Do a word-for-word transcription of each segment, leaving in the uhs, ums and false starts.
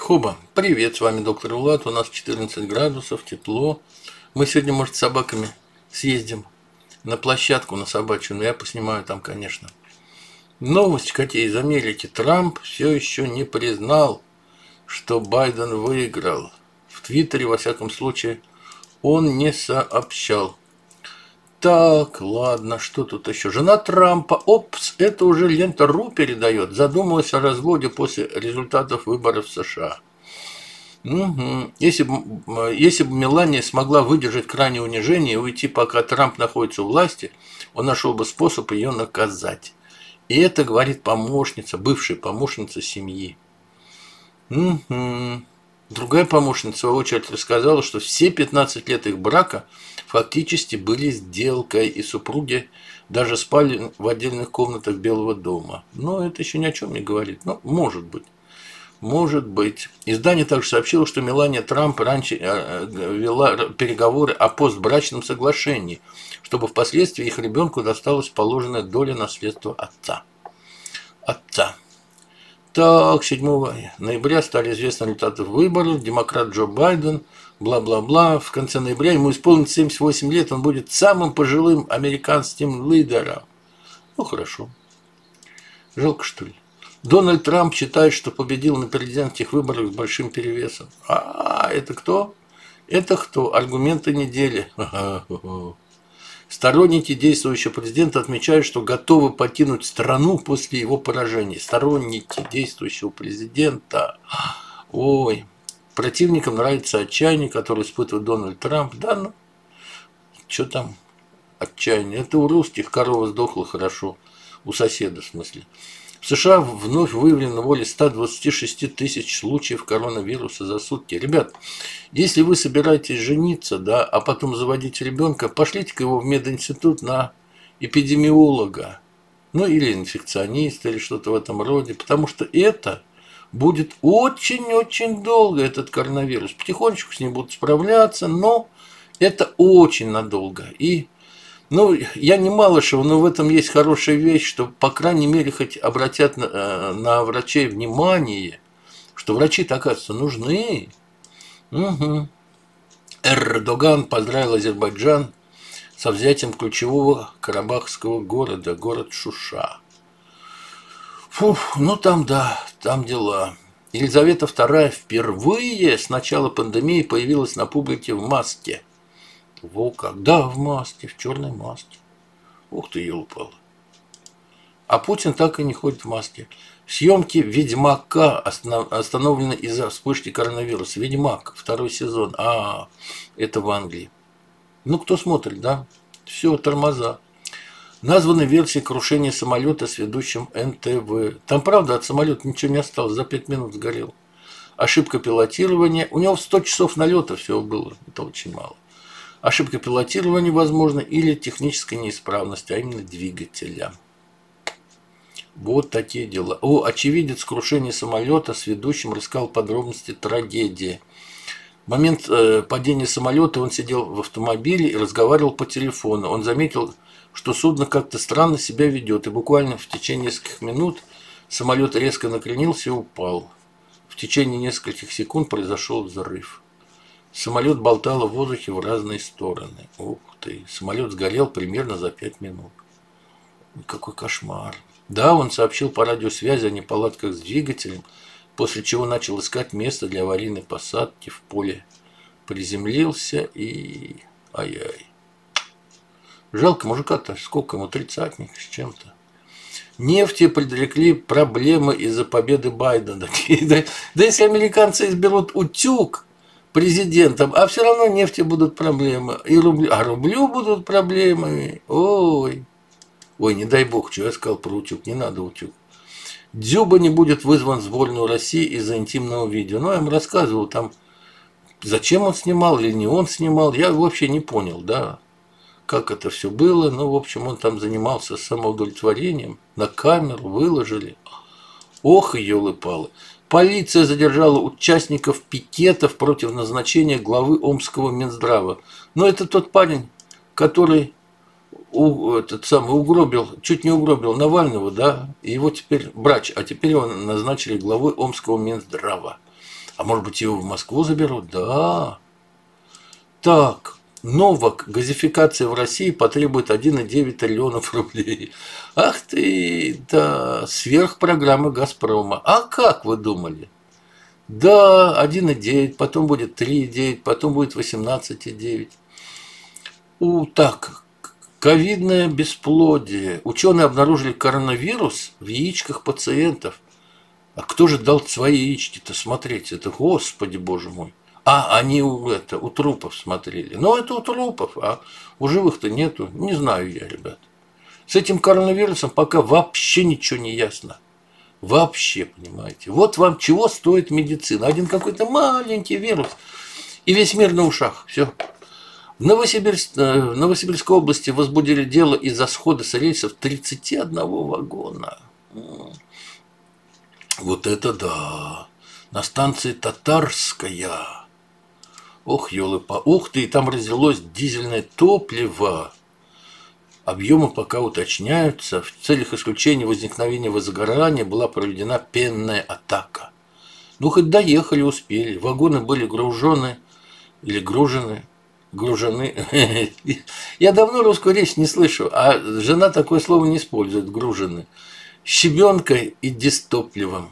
Хоба, привет, с вами доктор Влад, у нас четырнадцать градусов, тепло. Мы сегодня, может, с собаками съездим на площадку, на собачью, но я поснимаю там, конечно. Новость, Катя, из Америки. Трамп все еще не признал, что Байден выиграл. В Твиттере, во всяком случае, он не сообщал. Так, ладно, что тут еще? Жена Трампа, опс, это уже лента РУ передает, задумалась о разводе после результатов выборов в США. Угу. Если бы, если бы Мелания смогла выдержать крайнее унижение и уйти, пока Трамп находится у власти, он нашел бы способ ее наказать. И это говорит помощница, бывшая помощница семьи. Угу. Другая помощница, в свою очередь, рассказала, что все пятнадцать лет их брака фактически были сделкой, и супруги даже спали в отдельных комнатах Белого дома. Но это еще ни о чем не говорит. Ну, может быть. Может быть. Издание также сообщило, что Мелания Трамп раньше вела переговоры о постбрачном соглашении, чтобы впоследствии их ребенку досталась положенная доля наследства отца. Отца. Так, седьмого ноября стали известны результаты выборов. Демократ Джо Байден, бла-бла-бла. В конце ноября ему исполнится семьдесят восемь лет. Он будет самым пожилым американским лидером. Ну, хорошо. Жалко, что ли? Дональд Трамп считает, что победил на президентских выборах с большим перевесом. А, это кто? Это кто? Аргументы недели. Сторонники действующего президента отмечают, что готовы покинуть страну после его поражения. Сторонники действующего президента. Ой, противникам нравится отчаяние, которое испытывает Дональд Трамп. Да, ну, что там отчаяние? Это у русских корова сдохла хорошо. У соседа, в смысле. В США вновь выявлено более ста двадцати шести тысяч случаев коронавируса за сутки. Ребят, если вы собираетесь жениться, да, а потом заводить ребенка, пошлите-ка его в мединститут на эпидемиолога, ну или инфекциониста, или что-то в этом роде, потому что это будет очень-очень долго, этот коронавирус. Потихонечку с ним будут справляться, но это очень надолго. И ну, я не Малышева, но в этом есть хорошая вещь, что, по крайней мере, хоть обратят на, на врачей внимание, что врачи-то, оказывается, нужны. Угу. Эрдоган поздравил Азербайджан со взятием ключевого карабахского города, город Шуша. Фух, ну там, да, там дела. Елизавета вторая впервые с начала пандемии появилась на публике в маске. Во как, да, в маске, в черной маске. Ух ты, елупала. А Путин так и не ходит в маске. Съемки «Ведьмака» остановлены из-за вспышки коронавируса. «Ведьмак», второй сезон. А, это в Англии. Ну, кто смотрит, да? Все, тормоза. Названы версии крушения самолета с ведущим эн тэ вэ. Там, правда, от самолета ничего не осталось. За пять минут сгорел. Ошибка пилотирования. У него в сто часов налета всего было. Это очень мало. Ошибка пилотирования, возможно, или техническая неисправность, а именно двигателя. Вот такие дела. О, очевидец крушения самолета с ведущим рассказал подробности трагедии. В момент э, падения самолета он сидел в автомобиле и разговаривал по телефону. Он заметил, что судно как-то странно себя ведет, и буквально в течение нескольких минут самолет резко накренился и упал. В течение нескольких секунд произошел взрыв. Самолет болтало в воздухе в разные стороны. Ух ты, самолет сгорел примерно за пять минут. Какой кошмар. Да, он сообщил по радиосвязи о неполадках с двигателем, после чего начал искать место для аварийной посадки в поле. Приземлился и... Ай-яй. Жалко мужика-то, сколько ему, тридцатник с чем-то. Нефти предрекли проблемы из-за победы Байдена. Да, да если американцы изберут утюг президентом, а все равно нефти будут проблемы, и рублю, а рублю будут проблемы. Ой, ой, не дай бог, что я сказал про утюг, не надо утюг. Дзюба не будет вызван в сборную России из-за интимного видео. Ну, я им рассказывал, там, зачем он снимал или не он снимал, я вообще не понял, да, как это все было. Ну, в общем, он там занимался самоудовлетворением, на камеру выложили. Ох, елы-палы. Полиция задержала участников пикетов против назначения главы Омского Минздрава. Но это тот парень, который у, этот самый угробил, чуть не угробил Навального, да, и его теперь брач, а теперь его назначили главой Омского Минздрава. А может быть, его в Москву заберут? Да. Так, Новак, газификация в России потребует один и девять триллионов рублей. Ах ты, да, сверхпрограмма «Газпрома». А как вы думали? Да, один и девять, потом будет три и девять, потом будет восемнадцать и девять. У, так, ковидное бесплодие. Ученые обнаружили коронавирус в яичках пациентов. А кто же дал свои яички-то смотреть? Это, Господи, Боже мой. А, они у, это, у трупов смотрели. Но это у трупов, а у живых-то нету. Не знаю я, ребят. С этим коронавирусом пока вообще ничего не ясно. Вообще, понимаете. Вот вам чего стоит медицина. Один какой-то маленький вирус. И весь мир на ушах. Все. В, Новосибирск, в Новосибирской области возбудили дело из-за схода с рейсов тридцати одного вагона. Вот это да. На станции Татарская. Ох, ёлы-па. Ух ты, и там разлилось дизельное топливо. Объемы пока уточняются. В целях исключения возникновения возгорания была проведена пенная атака. Ну, хоть доехали, успели. Вагоны были гружены или гружены. Гружены. Я давно русскую речь не слышу, а жена такое слово не использует. Гружены. Щебенкой и дистопливом.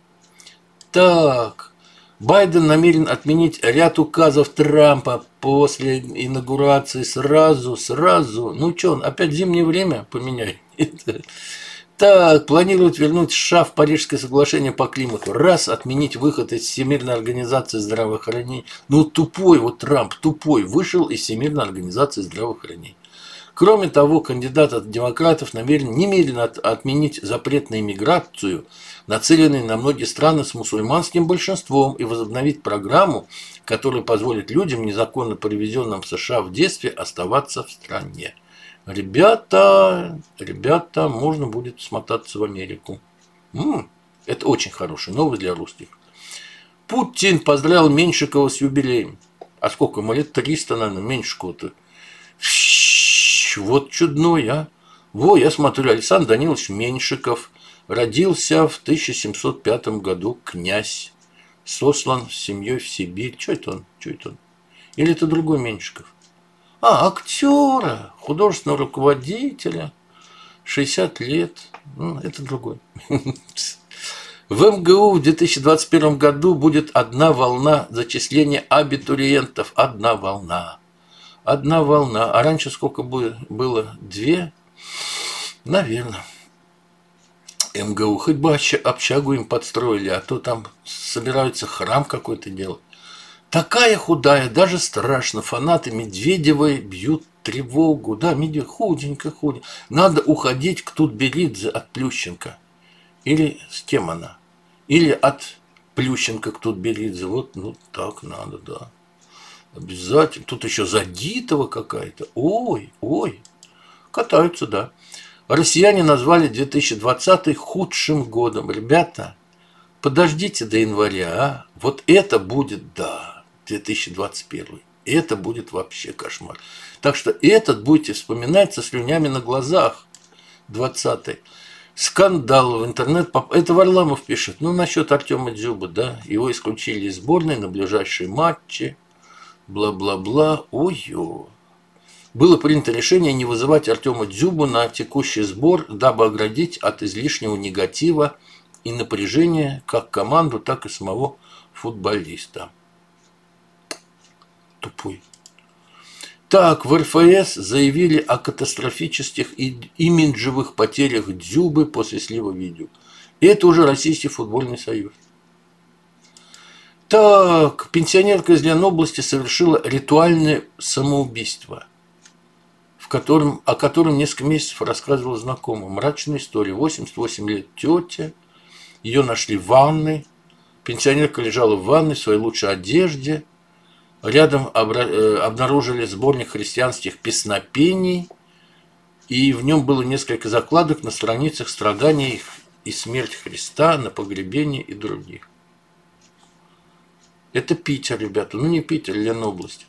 Так. Байден намерен отменить ряд указов Трампа после инаугурации сразу, сразу. Ну что, он опять зимнее время поменяет? Так, планирует вернуть США в Парижское соглашение по климату. Раз, отменить выход из Всемирной организации здравоохранения. Ну, тупой вот Трамп, тупой, вышел из Всемирной организации здравоохранения. Кроме того, кандидат от демократов намерен немедленно от, отменить запрет на иммиграцию, нацеленный на многие страны с мусульманским большинством, и возобновить программу, которая позволит людям, незаконно привезенным в США в детстве, оставаться в стране. Ребята, ребята, можно будет смотаться в Америку. М-м, это очень хорошая новость для русских. Путин поздравил Меньшикова с юбилеем. А сколько ему лет? триста, наверное, Меньшикову-то. Вот чудной, а. Во, я смотрю, Александр Данилович Меньшиков родился в тысяча семьсот пятом году, князь, сослан с семьей в Сибирь. Что это он? Что это он? Или это другой Меньшиков? А, актера, художественного руководителя, шестьдесят лет. Ну, это другой. В эм гэ у в две тысячи двадцать первом году будет одна волна зачисления абитуриентов. Одна волна. Одна волна. А раньше сколько было? Две? Наверное. эм гэ у. Хоть бы общагу им подстроили, а то там собираются храм какой-то делать. Такая худая, даже страшно. Фанаты Медведевой бьют тревогу. Да, Медведева худенько, худенько. Надо уходить к Тутберидзе от Плющенко. Или с кем она? Или от Плющенко к Тутберидзе. Вот, ну, так надо, да. Обязательно. Тут еще Задитова какая-то. Ой, ой. Катаются, да. Россияне назвали две тысячи двадцатый худшим годом. Ребята, подождите до января, а? Вот это будет, да. две тысячи двадцать первый. Это будет вообще кошмар. Так что этот будете вспоминать со слюнями на глазах. двадцатый. Скандал в интернет. Это Варламов пишет. Ну, насчет Артема Дзюбы, да. Его исключили из сборной на ближайшие матчи. Бла-бла-бла. Ой-ё. Было принято решение не вызывать Артема Дзюбу на текущий сбор, дабы оградить от излишнего негатива и напряжения как команду, так и самого футболиста. Тупой. Так, в эр эф эс заявили о катастрофических и имиджевых потерях Дзюбы после слива видео. И это уже Российский футбольный союз. Так, пенсионерка из Ленобласти совершила ритуальное самоубийство, в котором, о котором несколько месяцев рассказывала знакомая. Мрачная история. восемьдесят восемь лет тетя. Ее нашли в ванной. Пенсионерка лежала в ванной в своей лучшей одежде. Рядом обнаружили сборник христианских песнопений. И в нем было несколько закладок на страницах страдания и смерть Христа, на погребение и других. Это Питер, ребята. Ну, не Питер, Ленобласть.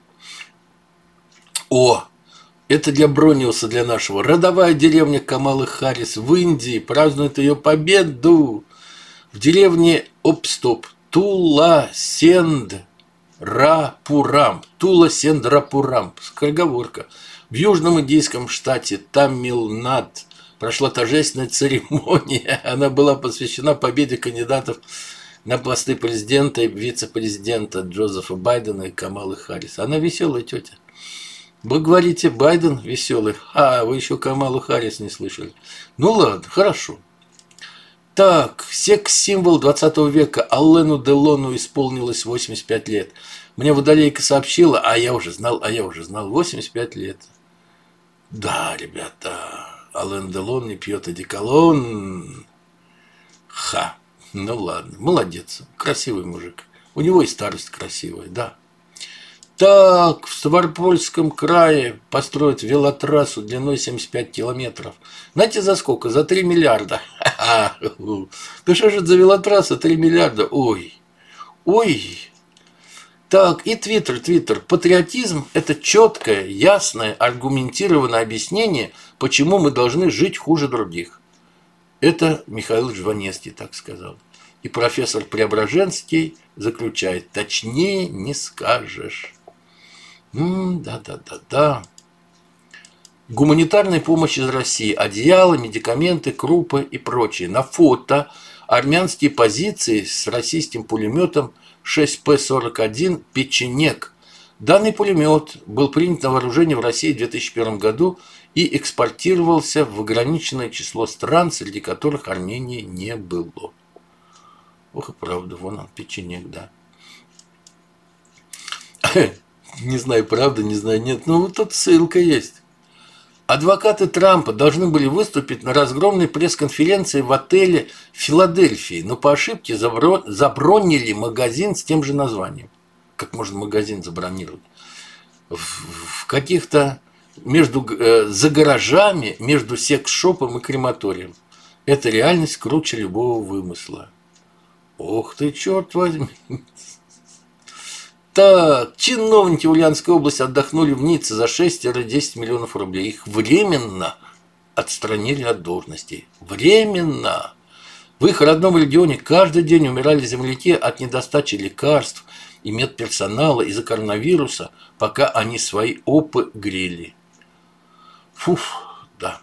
О! Это для Брониуса, для нашего. Родовая деревня Камалы Харрис в Индии празднует ее победу. В деревне Обстоп Тула Сендрапурам. Тула Сендрапурам. Скороговорка. В южном индийском штате Тамилнад прошла торжественная церемония. Она была посвящена победе кандидатов на посты президента и вице-президента Джозефа Байдена и Камалы Харрис. Она веселая тетя. Вы говорите, Байден веселый. А, вы еще Камалу Харрис не слышали. Ну ладно, хорошо. Так, секс-символ двадцатого века Аллену Делону исполнилось восемьдесят пять лет. Мне водолейка сообщила, а я уже знал, а я уже знал, восемьдесят пять лет. Да, ребята, Аллен Делон не пьет одеколон. Ха, ну ладно, молодец, красивый мужик. У него и старость красивая, да. Так, в Ставропольском крае построят велотрассу длиной семьдесят пять километров. Знаете, за сколько? За три миллиарда. Да что же это за велотрасса три миллиарда? Ой, ой. Так, и Твиттер, Твиттер. Патриотизм – это четкое, ясное, аргументированное объяснение, почему мы должны жить хуже других. Это Михаил Жванецкий так сказал. И профессор Преображенский заключает, точнее не скажешь. Да-да-да-да. Гуманитарная помощь из России. Одеяла, медикаменты, крупы и прочее. На фото армянские позиции с российским пулеметом шесть П сорок один «Печенек». Данный пулемет был принят на вооружение в России в две тысячи первом году и экспортировался в ограниченное число стран, среди которых Армении не было. Ох и правда, вон он, «Печенек», да. Не знаю, правда, не знаю, нет. Но вот тут ссылка есть. Адвокаты Трампа должны были выступить на разгромной пресс-конференции в отеле в Филадельфии, но по ошибке забронили магазин с тем же названием. Как можно магазин забронировать? В, в каких-то между э, за гаражами, между секс-шопом и крематорием. Это реальность круче любого вымысла. Ох ты, черт возьми. Так, чиновники Ульяновской области отдохнули в Ницце за шесть-десять миллионов рублей. Их временно отстранили от должностей. Временно. В их родном регионе каждый день умирали земляки от недостачи лекарств и медперсонала из-за коронавируса, пока они свои опы грели. Фуф, да.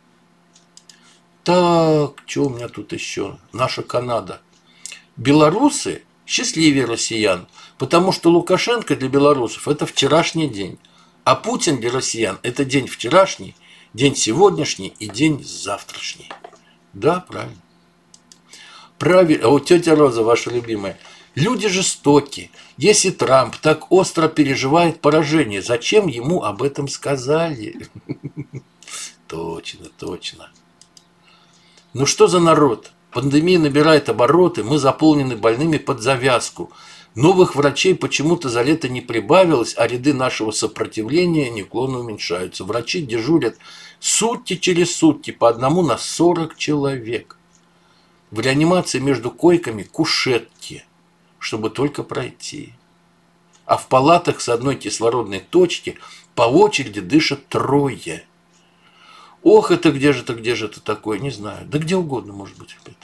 Так, что у меня тут еще? Наша Канада. Белорусы счастливее россиян, потому что Лукашенко для белорусов – это вчерашний день, а Путин для россиян – это день вчерашний, день сегодняшний и день завтрашний. Да, правильно. Правильно. А вот тетя Роза, ваша любимая. Люди жестоки. Если Трамп так остро переживает поражение, зачем ему об этом сказали? Точно, точно. Ну что за народ? Пандемия набирает обороты, мы заполнены больными под завязку. Новых врачей почему-то за лето не прибавилось, а ряды нашего сопротивления неуклонно уменьшаются. Врачи дежурят сутки через сутки по одному на сорок человек. В реанимации между койками кушетки, чтобы только пройти. А в палатах с одной кислородной точки по очереди дышат трое. Ох, это где же это, где же это такое, не знаю. Да где угодно, может быть, это.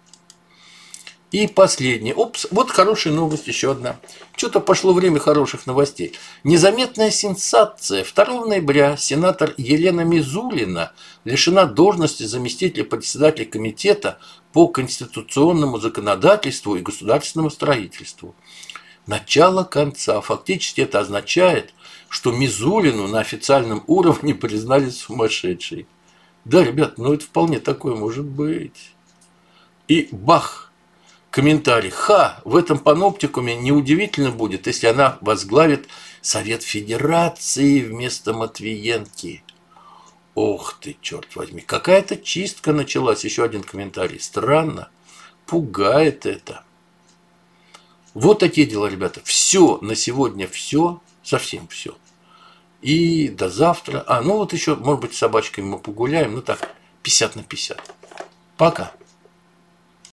И последнее. Опс, вот хорошая новость, еще одна. Что-то пошло время хороших новостей. Незаметная сенсация. второго ноября сенатор Елена Мизулина лишена должности заместителя председателя комитета по конституционному законодательству и государственному строительству. Начало конца. Фактически это означает, что Мизулину на официальном уровне признали сумасшедшей. Да, ребят, ну это вполне такое может быть. И бах! Комментарий. Ха! В этом паноптикуме неудивительно будет, если она возглавит Совет Федерации вместо Матвиенки. Ох ты, черт возьми. Какая-то чистка началась. Еще один комментарий. Странно. Пугает это. Вот такие дела, ребята. Все на сегодня, все. Совсем все. И до завтра. А, ну вот еще, может быть, с собачками мы погуляем. Ну так, пятьдесят на пятьдесят. Пока.